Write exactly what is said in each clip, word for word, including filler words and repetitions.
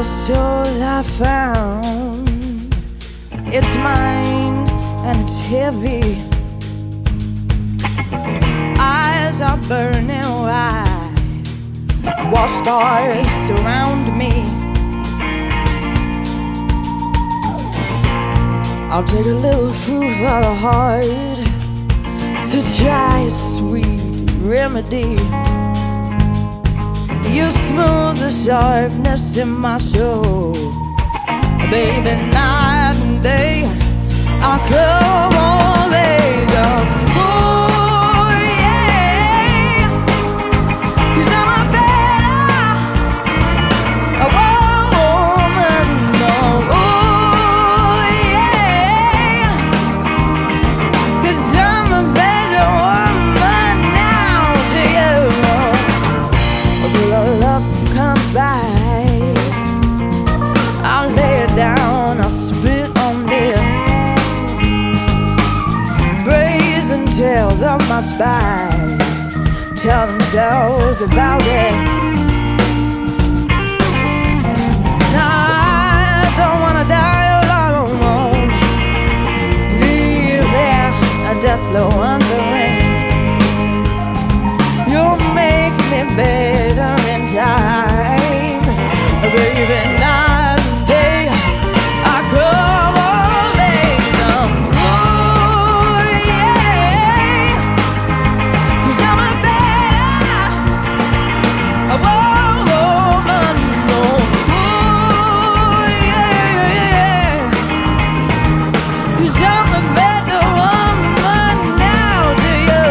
soul I found, it's mine and it's heavy. Eyes are burning wide, war stars surround me. I'll take a little food for the heart to try a sweet remedy. You smooth the sharpness in my soul, baby, night and day. I'll come on, baby. Ooh, yeah. 'Cause I'm a better a woman, no. Ooh, yeah. 'Cause I'm a better woman now to you. Till love comes by, I'll lay it down, I'll spit on it. Brazen tales of my spine tell themselves about it. Now I don't wanna die alone, leave there a desolate wandering. You'll make me better in time, baby, night and day. I come on, baby. Ooh, yeah. 'Cause I'm a better a woman, no. Ooh, yeah. 'Cause I'm a better woman now to you.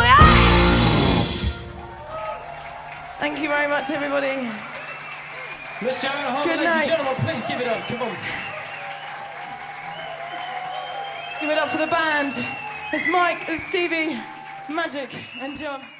Thank you very much, everybody. Miss Joanna Harvey, Good ladies night. and gentlemen, please give it up. Come on. Give it up for the band. It's Mike, it's Stevie, Magic, and John.